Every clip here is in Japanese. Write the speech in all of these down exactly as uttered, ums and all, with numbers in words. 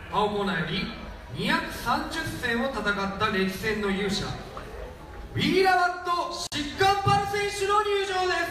青コーナーよりにひゃくさんじゅっせんを戦った歴戦の勇者ウィーラワット・シッカンパル選手の入場です。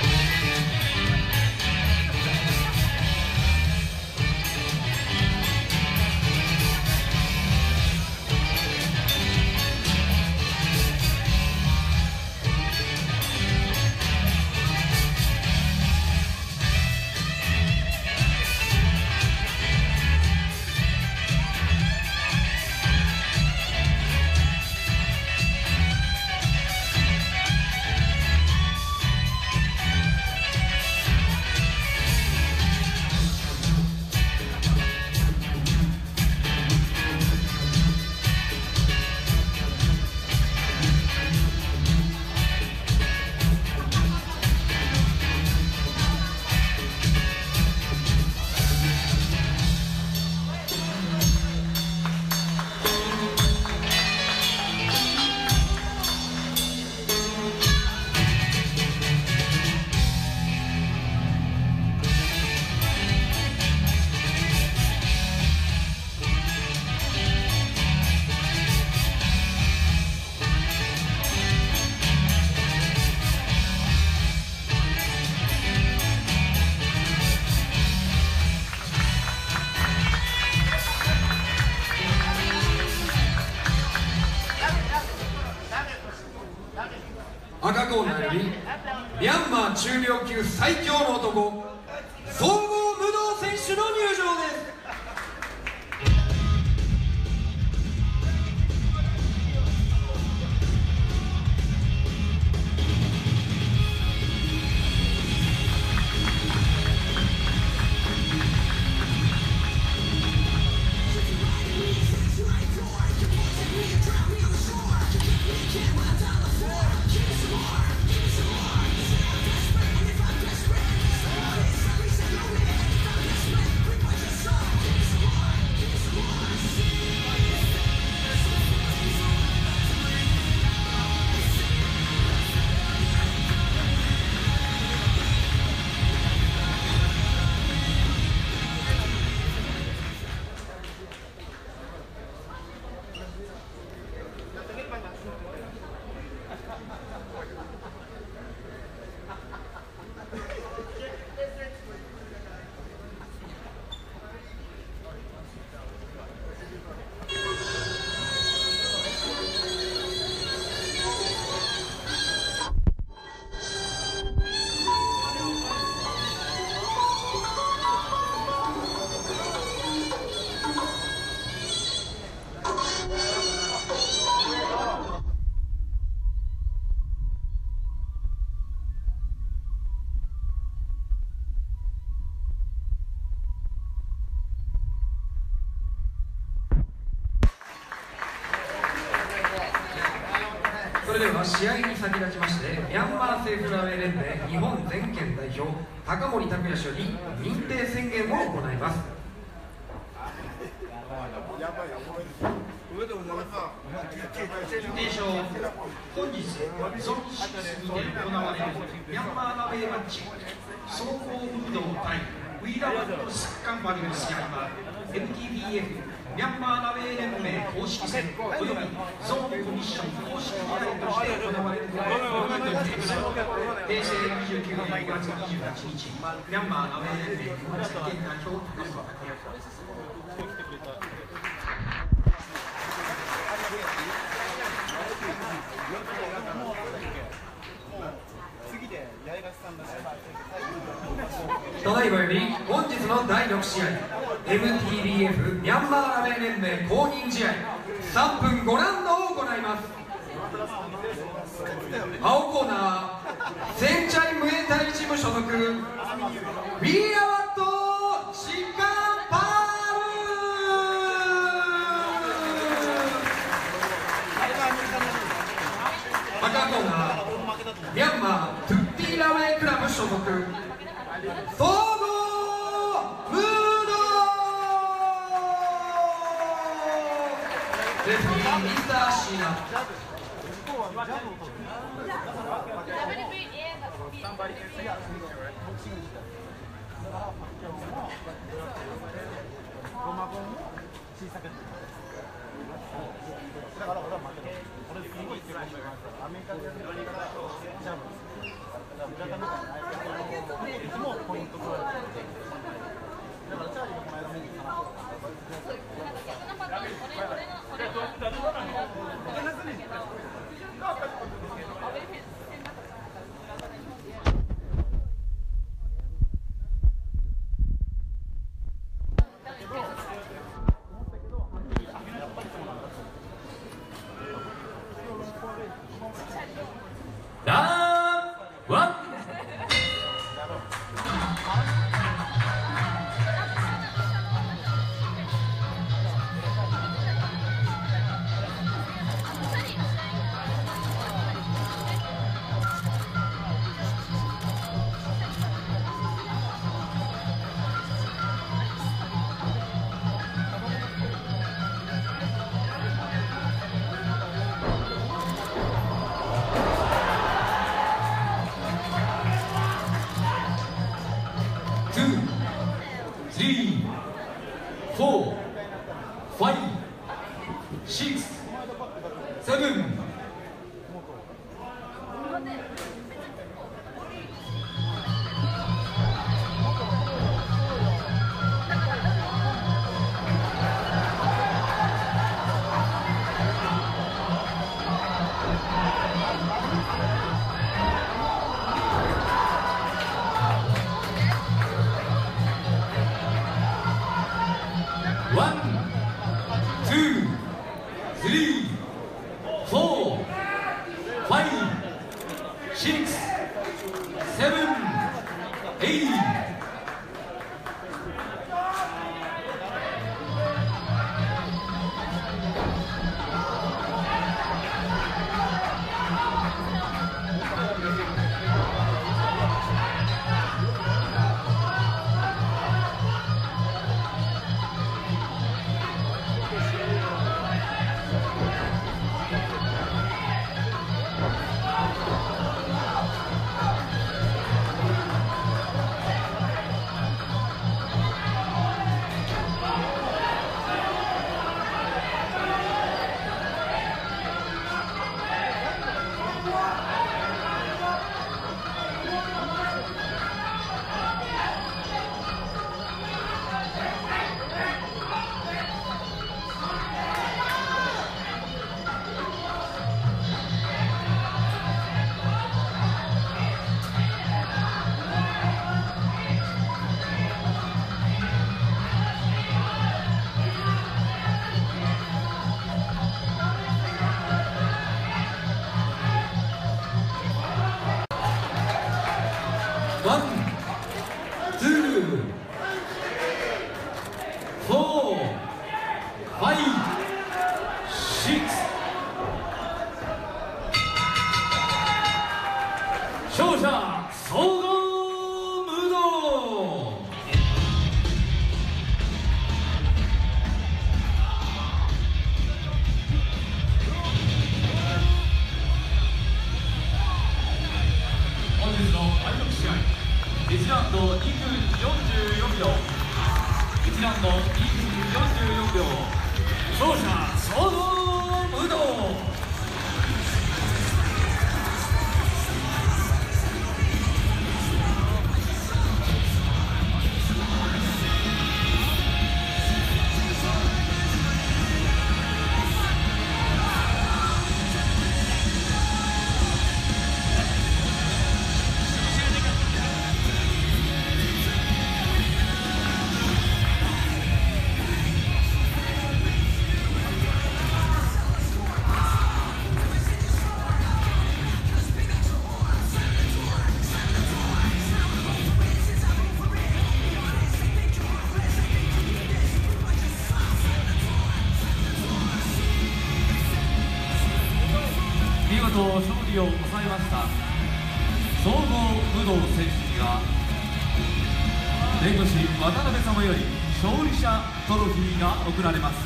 赤コーナーよりミャンマー中量級最強の男総合武道選手の入場です。それでは試合に先立ちましてミャンマー政府ラウェイ連盟日本全県代表高森拓也氏より認定宣言を行います。認定証、本日ゾンシックスにて行われるミャンマーラウェイマッチ総合武道対ウィーラワット・シッカンパルの試合は エムティービーエフ ミャンマーラウェイ連盟公式戦およびゾーンコミッション公式試合として行われることが決定し、平成にじゅうきゅうねんごがつにじゅうはちにち、ミャンマーラウェイ連盟日本全県代表高森拓ただいまより本日のだいろく試合 エムティービーエフ ミャンマーラウェイ連盟公認試合さんぷんごラウンドを行います。青コーナーセンチャイムエタイチーム所属ウィーラワット・シッカンパル。赤コーナーミャンマートゥッティラウェイクラブ所属総合ムードレフリーミスターシーナ。 だから俺は負けた。俺すごい強い人がアメリカでやってるからジャンプです。だから村上みたいな相手いつもポイント取られてる。だからチャーリーがこの間見に行かなかった。 贈られます。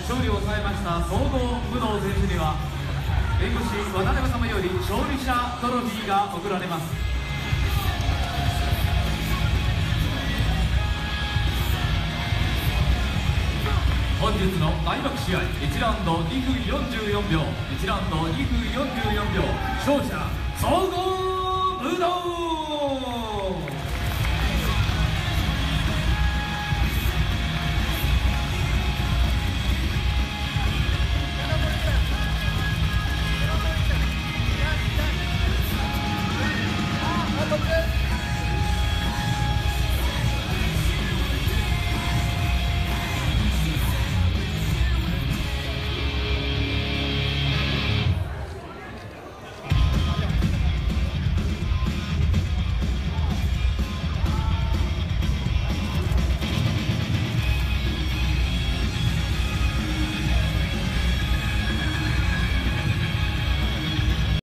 勝利を収めました総合武道選手には弁護士渡辺様より勝利者トロフィーが贈られます。本日の開幕試合いちラウンドにふんよんじゅうよんびょう、いちラウンドにふんよんじゅうよんびょう、勝者総合武道。